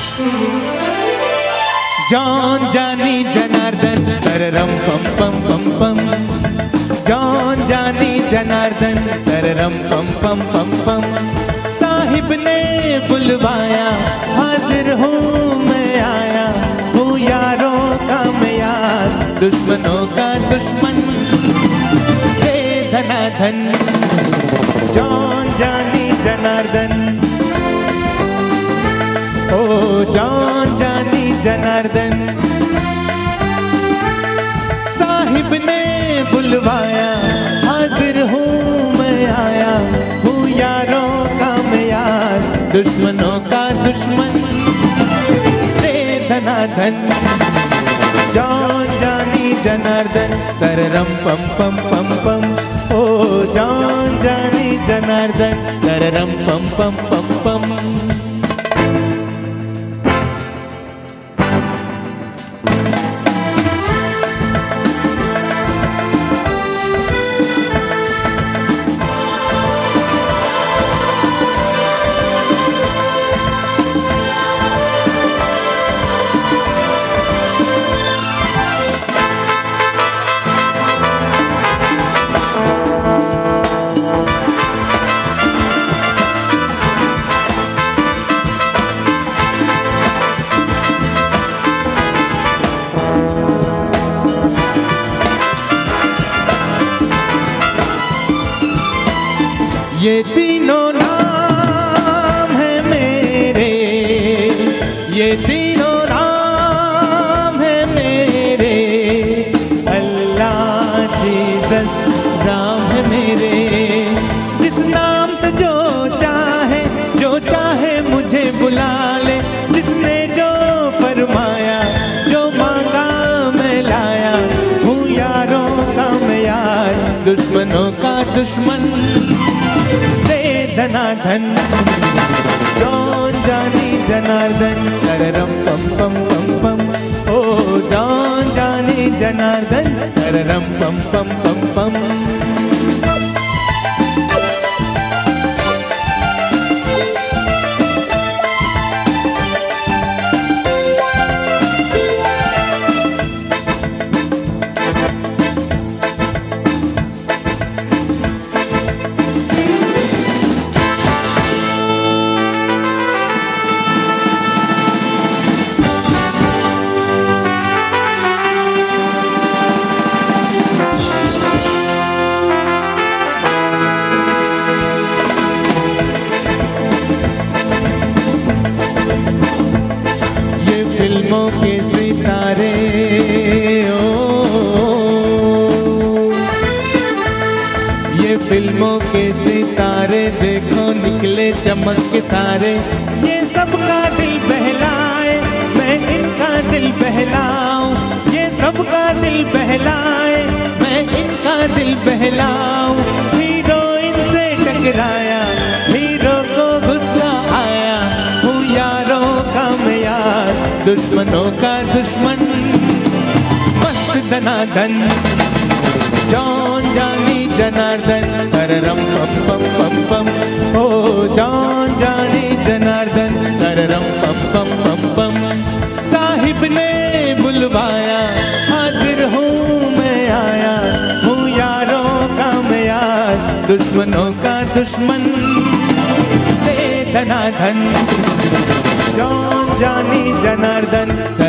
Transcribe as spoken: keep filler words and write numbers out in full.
John जानी जनार्दन तररम पम पम पम पम। जॉन जानी जनार्दन तररम पम पम पम पम। साहिब ने बुलवाया हाजिर हूँ मैं आया, हूँ यारों का मैं यार, दुश्मनों का दुश्मन दे धनाधन। जॉन जानी जनार्दन, ओ जॉन जानी जनार्दन। साहिब ने बुलवाया हाजिर हूँ मैं आया, हूँ यारों का मैं यार, दुश्मनों का दुश्मन दे धनाधन। जॉन जानी जनार्दन तररम पम पम पम पम। ओ जॉन जानी जनार्दन तररम पम पम पम पम। ये तीनों नाम है मेरे, ये तीनों नाम है मेरे, अल्लाह जीसस राम है मेरे। जिस नाम से जो चाहे जो चाहे मुझे बुला ले, जिसने जो फरमाया जो मांगा मैं लाया, हूँ यारों का मैं यार, दुश्मनों का दुश्मन दे धनाधन। जॉन जानी जनार्दन तररम पम पम पम पम। ओ जॉन जानी जनार्दन तररम पम पम पम पम। फिल्मों के सितारे ओ, ये फिल्मों के सितारे देखो निकले चमक के सारे। ये सबका दिल बहलाए मैं इनका दिल बहलाऊं, ये सबका दिल बहलाए मैं इनका दिल बहलाऊं। हीरो इनसे टकराया हीरो को गुस्सा आया, हूँ यारों का मैं यार, दुश्मनों का दुश्मन मस्त धनाधन। जॉन जानी जनार्दन तररम पम पम पम पम। ओ जॉन जानी जनार्दन तररम पम पम पम पम। साहिब ने बुलवाया हाजिर हूँ मैं आया, हूँ यारों का मैं यार, दुश्मनों का दुश्मन दे धनाधन। जॉन जानी जनार्दन